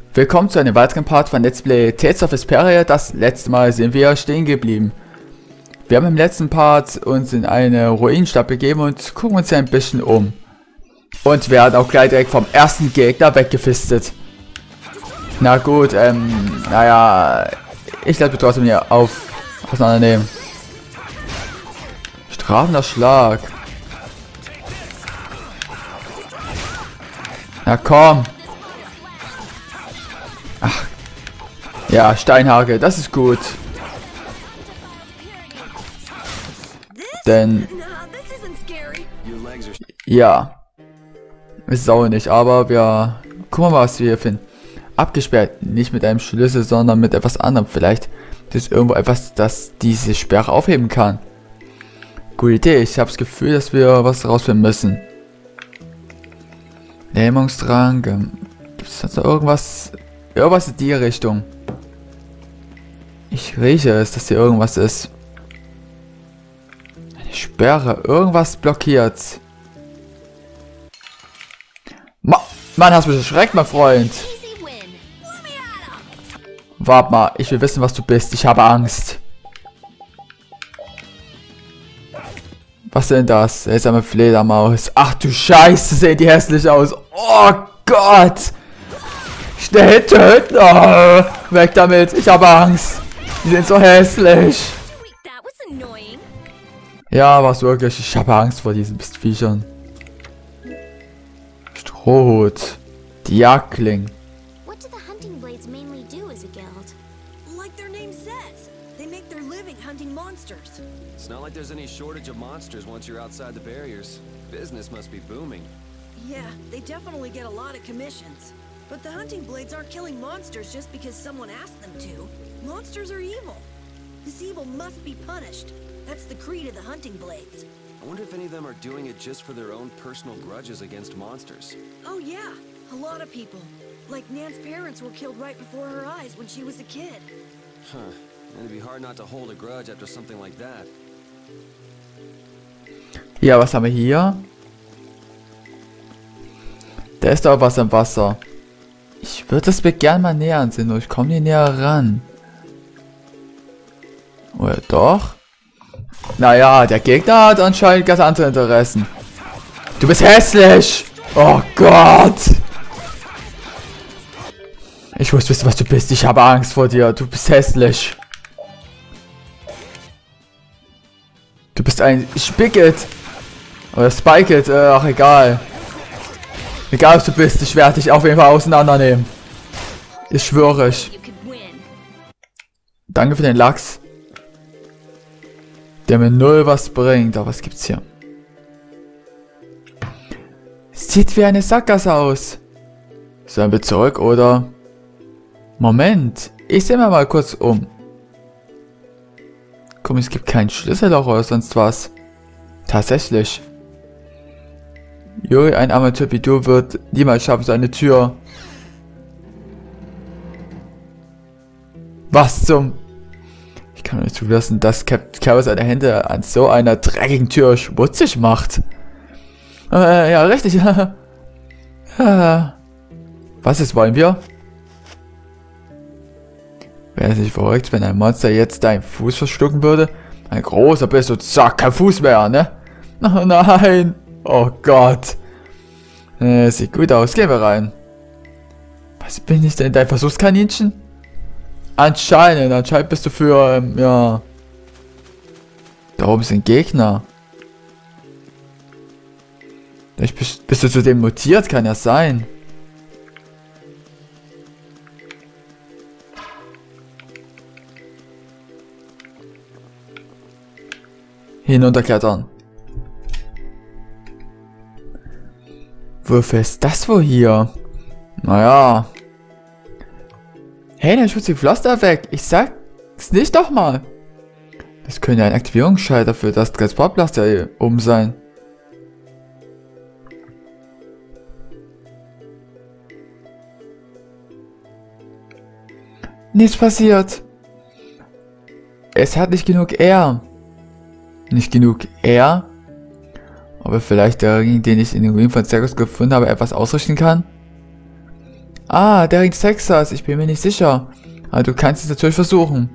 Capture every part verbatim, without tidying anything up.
Willkommen zu einem weiteren Part von Let's Play Tales of Vesperia. Das letzte Mal sind wir stehen geblieben. Wir haben im letzten Part uns in eine Ruinenstadt begeben und gucken uns ja ein bisschen um. Und werden auch gleich direkt vom ersten Gegner weggefistet. Na gut, ähm, naja, ich lasse mich trotzdem hier auf auseinandernehmen. Strafender Schlag. Na komm. Ach. Ja, Steinhagel, das ist gut. Denn... Ja. Ist auch nicht, aber wir... Gucken wir mal, was wir hier finden. Abgesperrt. Nicht mit einem Schlüssel, sondern mit etwas anderem. Vielleicht ist irgendwo etwas, das diese Sperre aufheben kann. Gute Idee. Ich habe das Gefühl, dass wir was rausfinden müssen. Lähmungsdrang. Gibt es da irgendwas... Irgendwas in die Richtung. Ich rieche es, dass hier irgendwas ist. Eine Sperre. Irgendwas blockiert. Ma Mann, hast du mich erschreckt, mein Freund. Warte mal, ich will wissen, was du bist. Ich habe Angst. Was denn das? Seltsame Fledermaus. Ach du Scheiße, sehen die hässlich aus. Oh Gott. Schnell töten! Oh, weg damit! Ich habe Angst! Die sind so hässlich! Ja, was wirklich? Ich habe Angst vor diesen Viechern. Strohhut. Die Jagdling. What do the hunting blades mainly do as a guild? Like their name says, they make their living hunting monsters. It's not like there's any shortage of monsters once you're outside the barriers. Business must be booming. Yeah, they definitely get a lot of commissions. But the hunting blades aren't killing monsters just because someone asked them to. Monsters are evil. This evil must be punished. That's the creed of the hunting blades. I wonder if any of them are doing it just for their own personal grudges against monsters. Oh yeah, a lot of people. Like Nan's parents were killed right before her eyes when she was a kid. Huh. And it'd be hard not to hold a grudge after something like that. Ja, was haben wir hier? Da ist doch was im Wasser. Ich würde es mir gerne mal näher ansehen, nur ich komme nie näher ran. Oder doch? Naja, der Gegner hat anscheinend ganz andere Interessen. Du bist hässlich! Oh Gott! Ich muss wissen, was du bist. Ich habe Angst vor dir. Du bist hässlich. Du bist ein Spicket. Oder Spiket. Äh, ach, egal. Egal, was du bist, ich werde dich auf jeden Fall auseinandernehmen. Ich schwöre ich. Danke für den Lachs. Der mir null was bringt. Aber was gibt's hier? Sieht wie eine Sackgasse aus. Sollen wir zurück, oder? Moment. Ich sehe mir mal kurz um. Guck, es gibt keinen Schlüsselloch oder sonst was. Tatsächlich. Juri, ein Amateur wie du wird niemals schaffen, so eine Tür. Was zum... Ich kann nicht zulassen, dass Captain Carol seine Hände an so einer dreckigen Tür schmutzig macht. Äh, ja, richtig. Was ist, wollen wir? Wäre es nicht verrückt, wenn ein Monster jetzt deinen Fuß verschlucken würde? Ein großer Biss und zack, kein Fuß mehr, ne? Oh nein. Oh Gott. Äh, sieht gut aus. Gehen wir rein. Was bin ich denn? Dein Versuchskaninchen? Anscheinend. Anscheinend bist du für, ähm, ja. Da oben sind Gegner. Vielleicht bist, bist du zu dem mutiert, kann ja sein. Hinunterklettern. Wofür ist das wohl hier? Naja. Hey, dann schmutzt die Pflaster weg. Ich sag's nicht doch mal. Das könnte ein Aktivierungsschalter für das Transportpflaster hier oben sein. Nichts passiert. Es hat nicht genug Air. Nicht genug Air? Ob er vielleicht der Ring, den ich in den Ruinen von Zergus gefunden habe, etwas ausrichten kann? Ah, der Ring Texas. Ich bin mir nicht sicher. Aber du kannst es natürlich versuchen.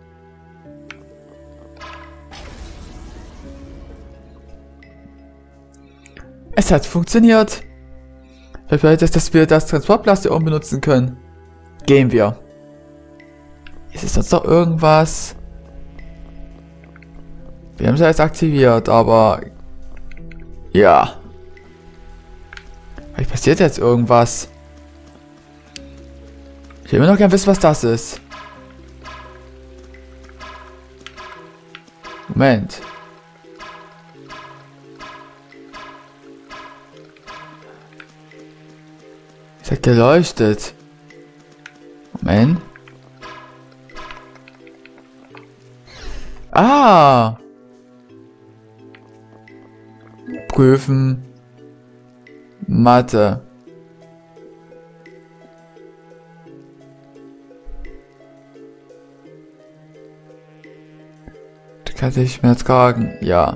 Es hat funktioniert. Vielleicht bedeutet das, dass wir das Transportplastik umbenutzen können. Gehen wir. Ist es sonst noch irgendwas? Wir haben es ja jetzt aktiviert, aber... Ja. Vielleicht passiert jetzt irgendwas. Ich will immer noch gerne wissen, was das ist. Moment. Es hat geleuchtet. Moment. Ah! Prüfen. Mathe. Du kannst dich mehr tragen. Ja.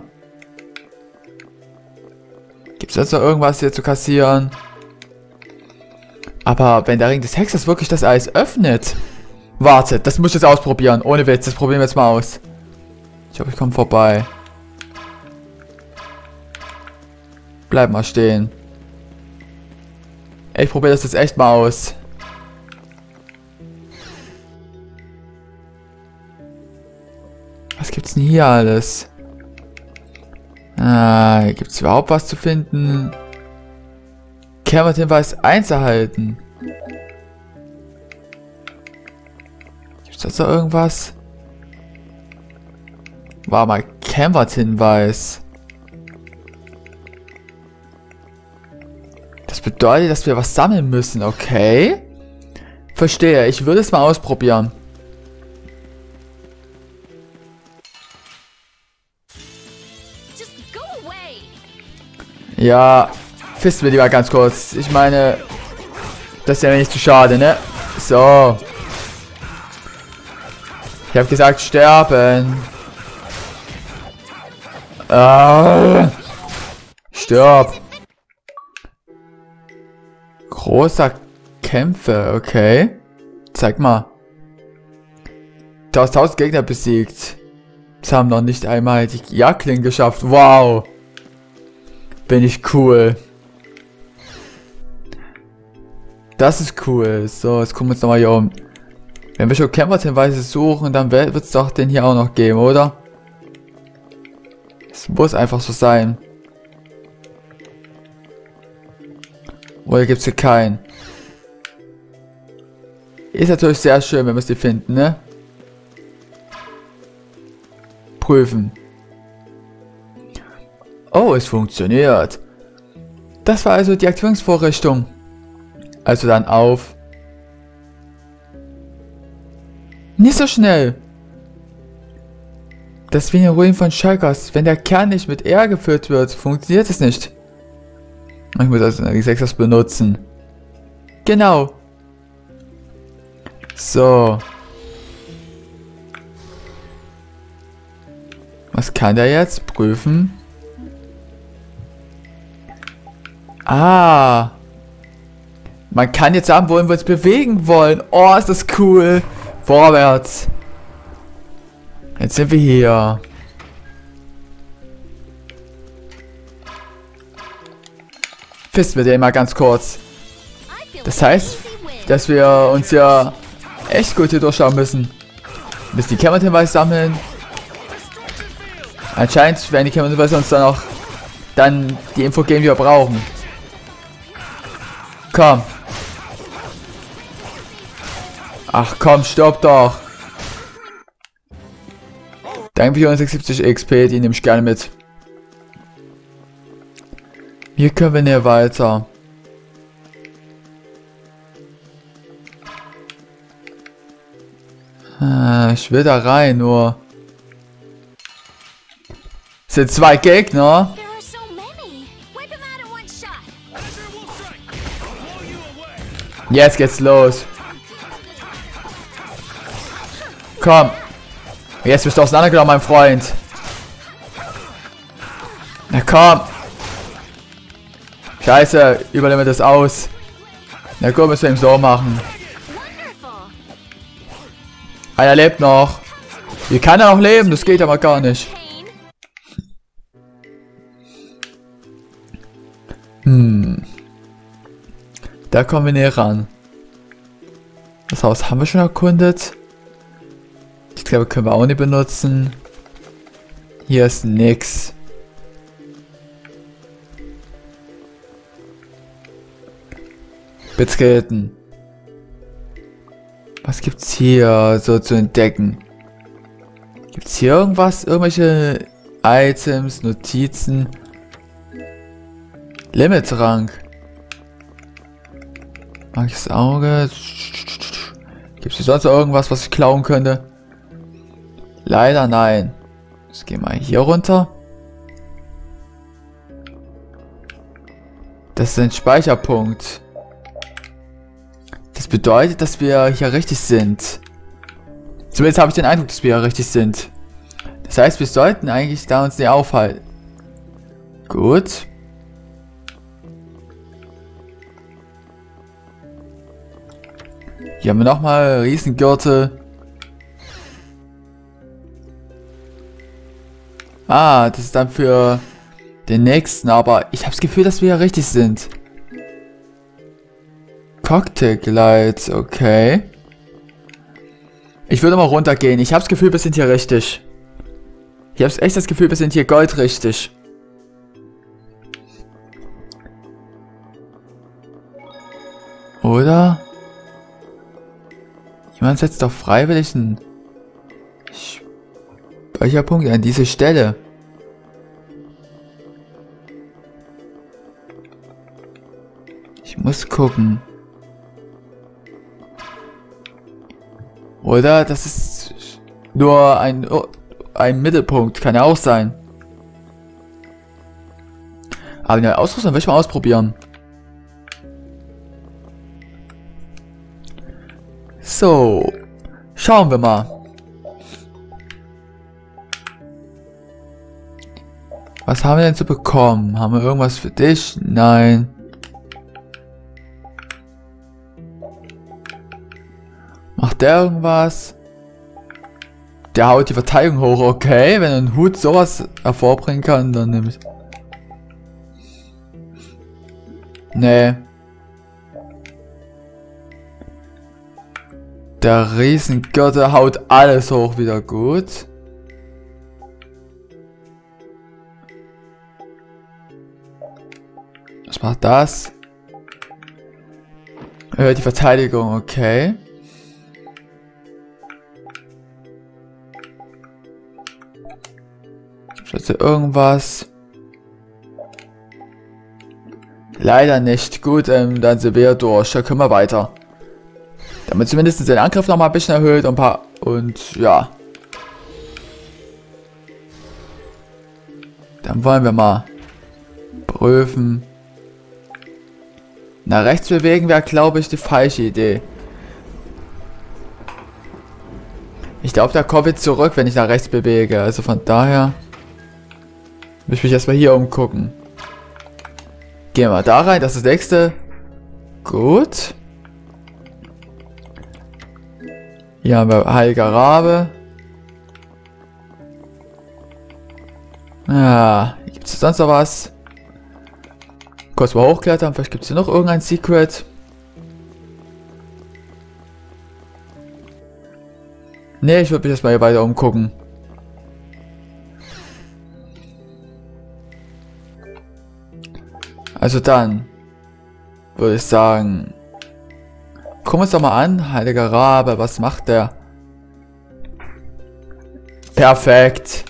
Gibt es jetzt noch irgendwas hier zu kassieren? Aber wenn der Ring des Hexers wirklich das Eis öffnet... Wartet, das muss ich jetzt ausprobieren. Ohne Witz, das probieren wir jetzt mal aus. Ich hoffe, ich komme vorbei. Bleib mal stehen. Ich probiere das jetzt echt mal aus. Was gibt's denn hier alles? Ah, hier gibt's überhaupt was zu finden? Cameron-Hinweis eins erhalten. Gibt's da so irgendwas? War mal Cameron-Hinweis. Das bedeutet, dass wir was sammeln müssen, okay? Verstehe, ich würde es mal ausprobieren. Ja, fisten wir lieber ganz kurz. Ich meine, das ist ja nicht zu schade, ne? So. Ich habe gesagt, sterben. Ah, stirb. Großer Kämpfe, okay. Zeig mal. tausend Gegner besiegt. Das haben noch nicht einmal die Jagdling geschafft. Wow. Bin ich cool. Das ist cool. So, jetzt gucken wir uns nochmal hier um. Wenn wir schon Cameron-Hinweise suchen, dann wird es doch den hier auch noch geben, oder? Es muss einfach so sein. Oder gibt es hier keinen? Ist natürlich sehr schön, wenn wir es die finden, ne? Prüfen. Oh, es funktioniert. Das war also die Aktivierungsvorrichtung. Also dann auf. Nicht so schnell. Das ist wie eine Ruin von Schalkers. Wenn der Kern nicht mit R gefüllt wird, funktioniert es nicht. Ich muss also eine sechs benutzen. Genau. So. Was kann der jetzt? Prüfen. Ah. Man kann jetzt sagen, wohin wir uns bewegen wollen. Oh, ist das cool. Vorwärts. Jetzt sind wir hier. Fisten wir den mal ganz kurz. Das heißt, dass wir uns ja echt gut hier durchschauen müssen. Wir müssen die Cameron-Hinweise sammeln. Anscheinend werden die Cameron-Hinweise uns dann auch dann die Info geben, die wir brauchen. Komm. Ach komm, stopp doch. Danke für die hundertsechsundsiebzig X P, die nehme ich gerne mit. Hier können wir näher weiter. Ah, ich will da rein, nur... Es sind zwei Gegner. Jetzt geht's los. Komm. Jetzt bist du auseinandergenommen, mein Freund. Na komm. Scheiße, übernehmen wir das aus. Na gut, müssen wir ihm so machen. Wonderful. Einer lebt noch. Wie kann er noch leben? Das geht aber gar nicht. Pain. Hm. Da kommen wir näher ran. Das Haus haben wir schon erkundet. Ich glaube, können wir auch nicht benutzen. Hier ist nix. Betreten. Was gibt's hier so zu entdecken? Gibt's hier irgendwas? Irgendwelche Items, Notizen? Limit-Rank. Magisches Auge. Gibt's hier sonst irgendwas, was ich klauen könnte? Leider nein. Jetzt gehen wir hier runter. Das ist ein Speicherpunkt. Das bedeutet, dass wir hier richtig sind. Zumindest habe ich den Eindruck, dass wir hier richtig sind. Das heißt, wir sollten eigentlich da uns nicht aufhalten. Gut. Hier haben wir nochmal Riesengürtel. Ah, das ist dann für den nächsten, aber ich habe das Gefühl, dass wir hier richtig sind. Cocktail-Lights, okay. Ich würde mal runtergehen. Ich habe das Gefühl, wir sind hier richtig. Ich habe echt das Gefühl, wir sind hier goldrichtig. Oder? Jemand setzt doch freiwillig einen Speicherpunkt an diese Stelle. Ich muss gucken. Oder das ist nur ein, oh, ein Mittelpunkt. Kann ja auch sein. Aber eine Ausrüstung will ich mal ausprobieren. So. Schauen wir mal. Was haben wir denn zu bekommen? Haben wir irgendwas für dich? Nein. Macht der irgendwas? Der haut die Verteidigung hoch. Okay, wenn ein Hut sowas hervorbringen kann, dann nehme ich. Nee. Der Riesengürtel haut alles hoch wieder gut. Was macht das? Erhöht die Verteidigung, okay. Ist da irgendwas? Leider nicht. Gut, ähm, dann sind wir durch. Da können wir weiter. Damit zumindest den Angriff noch mal ein bisschen erhöht und ein paar. Und ja. Dann wollen wir mal prüfen. Nach rechts bewegen wäre, glaube ich, die falsche Idee. Ich glaube, da kommt jetzt zurück, wenn ich nach rechts bewege. Also von daher muss ich mich erstmal hier umgucken. Gehen wir da rein, das ist das nächste. Gut. Hier haben wir Heiliger Rabe. Ja, gibt es sonst noch was? Kurz mal hochklettern, vielleicht gibt es hier noch irgendein Secret. Ne, ich würde mich erstmal hier weiter umgucken. Also dann würde ich sagen, gucken wir uns doch mal an. Heiliger Rabe, was macht der? Perfekt.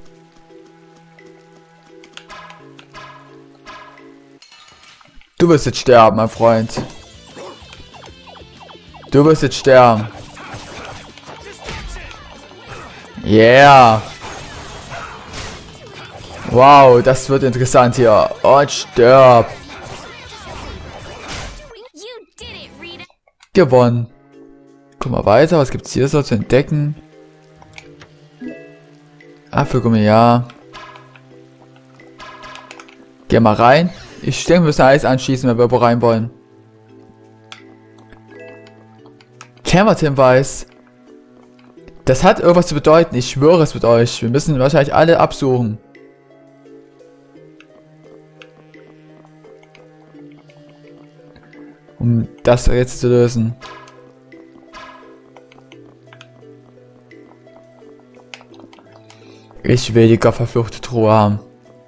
Du wirst jetzt sterben, mein Freund. Du wirst jetzt sterben. Yeah. Wow, das wird interessant hier. Und stirb. Gewonnen. Guck mal weiter, was gibt's hier so zu entdecken? Apfelgummi, ja. Geh mal rein. Ich denke, wir müssen alles anschießen, wenn wir wo rein wollen. Cameron-Hinweis. Das hat irgendwas zu bedeuten. Ich schwöre es mit euch. Wir müssen wahrscheinlich alle absuchen. Um das jetzt zu lösen. Ich will die verfluchte Truhe haben.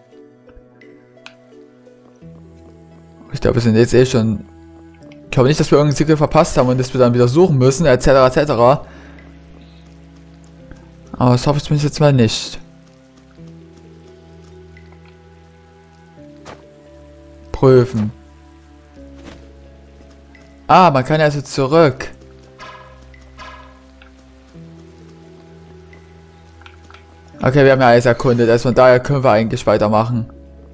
Ich glaube, wir sind jetzt eh schon... Ich glaube nicht, dass wir irgendein Siegel verpasst haben und dass wir dann wieder suchen müssen, et cetera et cetera. Aber das hoffe ich zumindest jetzt mal nicht. Prüfen. Ah, man kann also zurück. Okay, wir haben ja alles erkundet, also von daher können wir eigentlich weitermachen.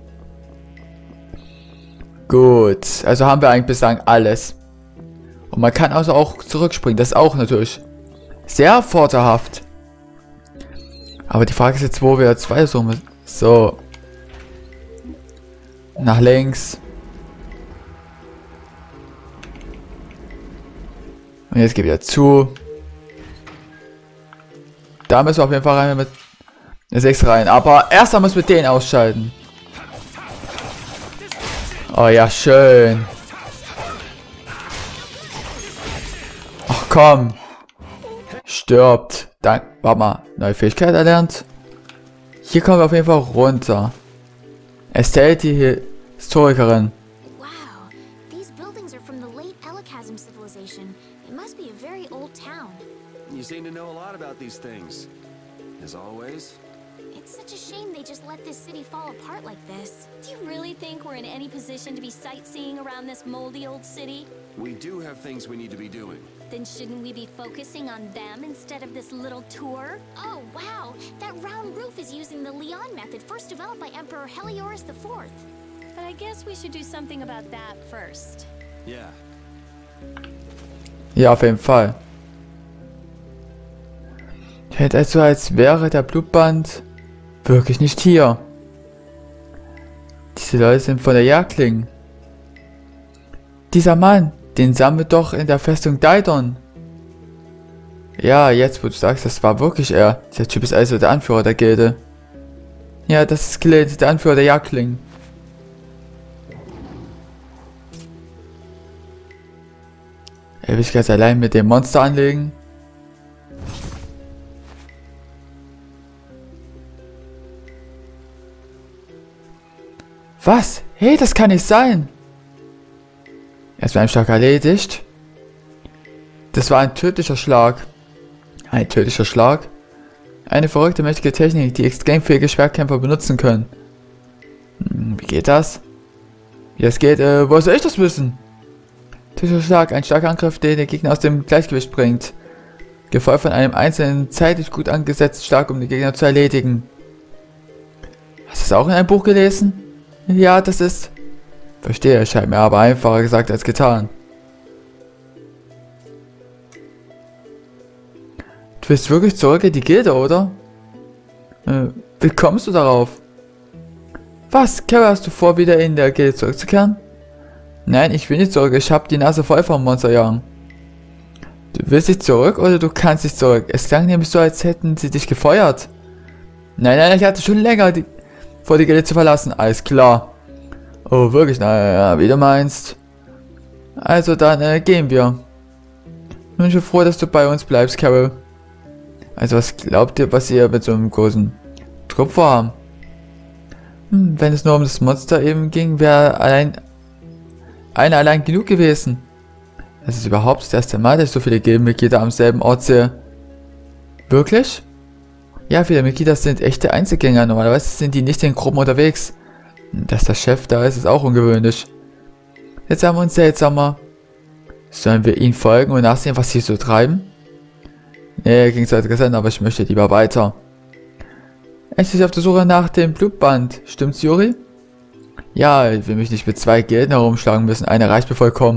Gut, also haben wir eigentlich bislang alles. Und man kann also auch zurückspringen, das ist auch natürlich sehr vorteilhaft. Aber die Frage ist jetzt, wo wir jetzt weiter suchen müssen. So. Nach links. Und jetzt geht wieder zu. Da müssen wir auf jeden Fall rein mit eine sechs rein. Aber erst einmal müssen wir den ausschalten. Oh ja, schön. Ach komm. Stirbt. Dann, warte mal. Neue Fähigkeit erlernt. Hier kommen wir auf jeden Fall runter. Estelle, die Historikerin. Wow, these buildings are from the late Elachasm civilization. It must be a very old town. You seem to know a lot about these things. As always. It's such a shame they just let this city fall apart like this. Do you really think we're in any position to be sightseeing around this moldy old city? We do have things we need to be doing. Then shouldn't we be focusing on them instead of this little tour? Oh, wow. That round roof is using the Leon method first developed by Emperor Heliodorus the fourth. But I guess we should do something about that first. Yeah. Ja, auf jeden Fall. Hält also, als wäre der Blutband wirklich nicht hier. Diese Leute sind von der Jagdling. Dieser Mann, den sahen wir doch in der Festung Daidon. Ja, jetzt wo du sagst, das war wirklich er. Dieser Typ ist also der Anführer der Gilde. Ja, das ist Gilde, der Anführer der Jagdling. Er will sich ganz allein mit dem Monster anlegen. Was? Hey, das kann nicht sein. Erstmal ein Schlag erledigt. Das war ein tödlicher Schlag. Ein tödlicher Schlag? Eine verrückte, mächtige Technik, die extremfähige Schwertkämpfer benutzen können. Hm, wie geht das? Wie das geht? Äh, woher soll ich das wissen? Tödlicher Schlag, ein starker Angriff, der den Gegner aus dem Gleichgewicht bringt. Gefolgt von einem einzelnen, zeitlich gut angesetzten Schlag, um den Gegner zu erledigen. Hast du das auch in einem Buch gelesen? Ja, das ist... Verstehe, scheint mir aber einfacher gesagt als getan. Du willst wirklich zurück in die Gilde, oder? Äh, wie kommst du darauf? Was, Kara, hast du vor, wieder in der Gilde zurückzukehren? Nein, ich will nicht zurück, ich habe die Nase voll vom Monsterjagen. Du willst nicht zurück oder du kannst nicht zurück? Es klang nämlich so, als hätten sie dich gefeuert. Nein, nein, ich hatte schon länger die, vor, die Gilde zu verlassen. Alles klar. Oh, wirklich? Naja, wie du meinst. Also dann äh, gehen wir. Nun, ich bin froh, dass du bei uns bleibst, Carol. Also was glaubt ihr, was ihr mit so einem großen Trupp vorhaben? Hm, wenn es nur um das Monster eben ging, wäre allein einer allein genug gewesen. Es ist überhaupt das erste Mal, dass ich so viele Gildenmitglieder am selben Ort sehe. Wirklich? Ja, viele Mitglieder sind echte Einzelgänger. Normalerweise sind die nicht in Gruppen unterwegs. Dass der Chef da ist, ist auch ungewöhnlich. Jetzt haben wir uns seltsamer. Sollen wir ihnen folgen und nachsehen, was sie so treiben? Nee, ging so interessant, aber ich möchte lieber weiter. Es ist auf der Suche nach dem Blutband. Stimmt's, Yuri? Ja, ich will mich nicht mit zwei Gilden herumschlagen müssen. Eine reicht mir vollkommen.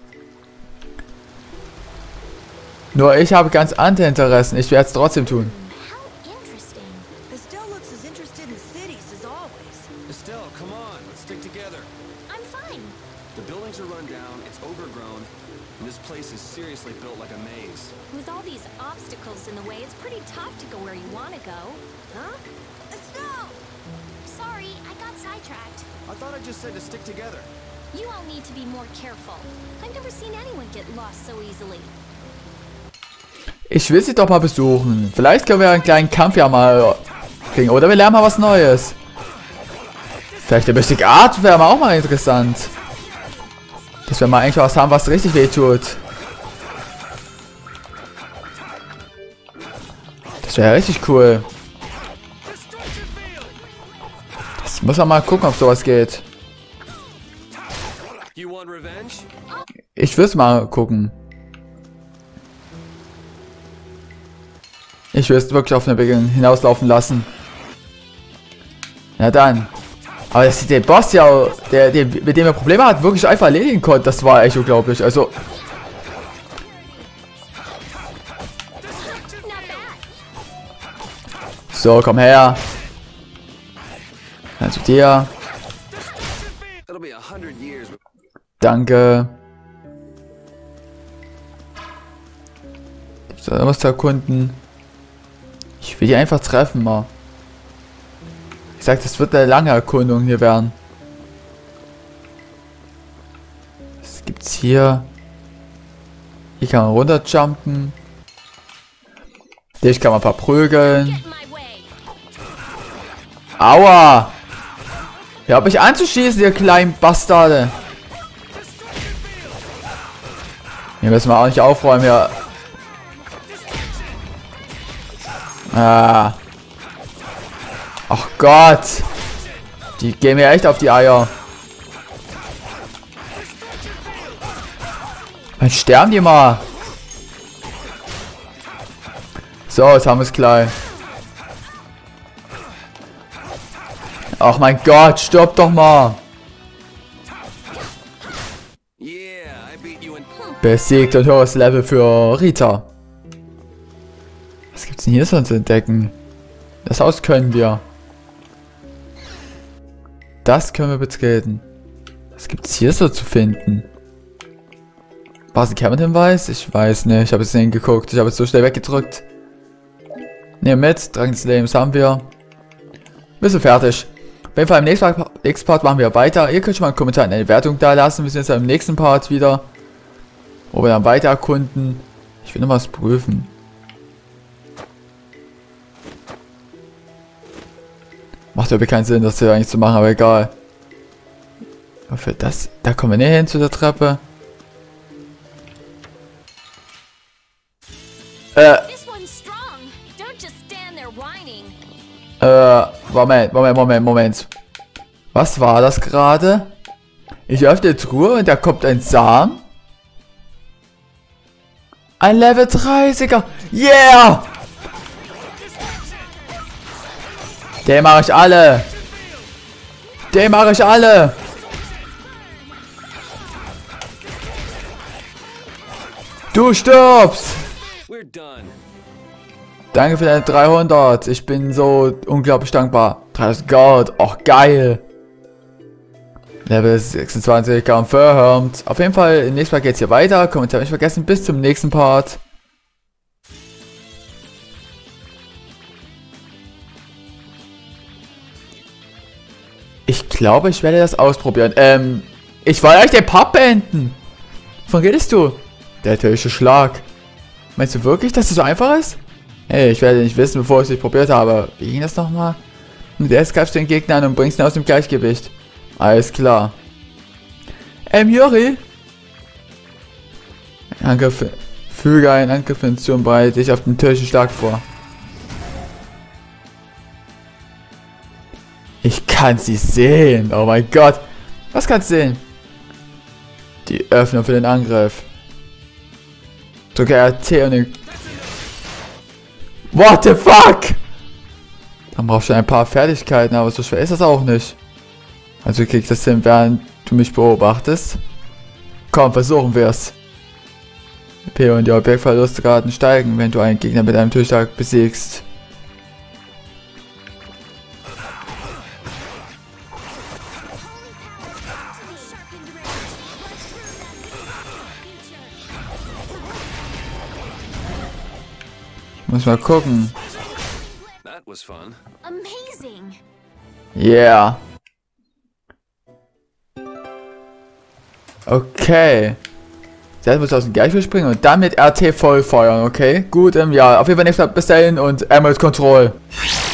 Nur ich habe ganz andere Interessen. Ich werde es trotzdem tun. How interesting. Estelle looks as interested in cities as always. Estelle, come on, let's stick together. I'm fine. The buildings are run down, it's overgrown, and this place is seriously built like a maze. With all these obstacles in the way, it's pretty tough to go where you want to go. Huh? Estelle! Sorry, I got sidetracked. I thought I just said to stick together. You all need to be more careful. I've never seen anyone get lost so easily. Ich will sie doch mal besuchen. Vielleicht können wir einen kleinen Kampf ja mal kriegen. Oder wir lernen mal was Neues. Vielleicht der Mystic Art wäre mal auch mal interessant. Dass wir mal eigentlich was haben, was richtig weh tut. Das wäre richtig cool. Das muss man mal gucken, ob sowas geht. You want revenge? Ich will es mal gucken. Ich will es wirklich auf eine Begegnung hinauslaufen lassen. Na dann. Aber dass der Boss ja, der, der, mit dem er Probleme hat, wirklich einfach erledigen konnte, das war echt unglaublich. Also. So, komm her. Also dir. It'll be a hundred years. Danke. Gibt's da irgendwas zu erkunden? Ich will die einfach treffen mal. Ich sag, das wird eine lange Erkundung hier werden. Was gibt's hier? Hier kann man runterjumpen. Dich kann man verprügeln. Get in my way. Aua! Hör mich anzuschießen, ihr kleinen Bastarde. Hier müssen wir auch nicht aufräumen, ja. Ah. Ach Gott. Die gehen mir echt auf die Eier. Dann sterben die mal. So, jetzt haben wir es gleich. Ach mein Gott, stirb doch mal. Yeah, I beat you in. Besiegt und höheres Level für Rita. Was gibt's denn hier so zu entdecken? Das Haus können wir. Das können wir betreten. Was gibt's hier so zu finden? War es ein Cabinet-Hinweis? Ich weiß nicht. Ich habe jetzt nicht hingeguckt. Ich habe es so schnell weggedrückt. Nehmen mit. Drang des Lebens haben wir. Wir sind fertig. Auf jeden Fall im nächsten Part, nächsten Part machen wir weiter. Ihr könnt schon mal einen Kommentar in eine Wertung da lassen. Wir sind jetzt im nächsten Part wieder. Wo wir dann weiter erkunden. Ich will noch was prüfen. Macht irgendwie keinen Sinn, das hier eigentlich zu machen, aber egal. Aber für das, da kommen wir näher hin zu der Treppe. Äh, This one's strong. Don't just stand there whining. äh, Moment, Moment, Moment, Moment. Was war das gerade? Ich öffne die Truhe und da kommt ein Samen. Ein Level dreißiger. Yeah! Den mache ich alle. Den mache ich alle. Du stirbst. We're done. Danke für deine dreihundert. Ich bin so unglaublich dankbar. dreitausend Gold. Och, geil. Level sechsundzwanzig confirmed. Auf jeden Fall, im nächsten Mal geht's hier weiter. Kommentar nicht vergessen. Bis zum nächsten Part. Ich glaube, ich werde das ausprobieren. Ähm, ich wollte eigentlich den Part beenden. Wovon redest du? Der tödliche Schlag. Meinst du wirklich, dass es so einfach ist? Hey, ich werde nicht wissen, bevor ich es nicht probiert habe. Wie ging das nochmal? Und erst greifst du den Gegner an und bringst ihn aus dem Gleichgewicht. Alles klar. Ähm, Yuri? Angriff. Füge einen Angriff hinzu und bereite dich auf den tödlichen Schlag vor. Ich kann sie sehen. Oh mein Gott. Was kannst du sehen? Die Öffnung für den Angriff. Drücke R T und den... What the fuck? Dann brauchst du ein paar Fertigkeiten, aber so schwer ist das auch nicht. Also krieg ich das hin, während du mich beobachtest. Komm, versuchen wir es. P und die Objektverlustraten steigen, wenn du einen Gegner mit einem Tödungsschlag besiegst. Muss mal gucken. That was fun. Amazing. Yeah. Okay. Jetzt muss aus dem Gleichgewicht springen und dann mit R T voll feuern, okay? Gut, ähm, ja, auf jeden Fall nächstes Mal bis dahin und Emerald Control.